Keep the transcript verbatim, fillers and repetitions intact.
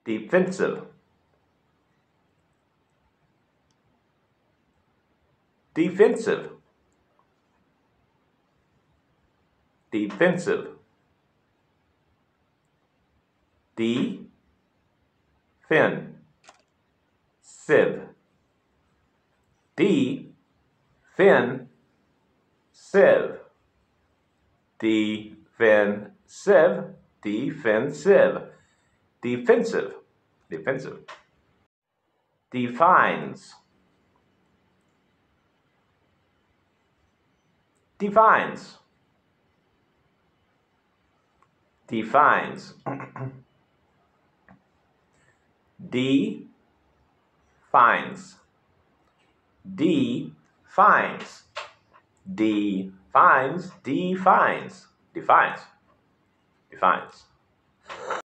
defensive, defensive, defensive, de, fin, sieve, de, fin, sieve, defensive, defensive, defensive, defensive, defines, defines, defines, defines, defines, defines, defines, defines, defines.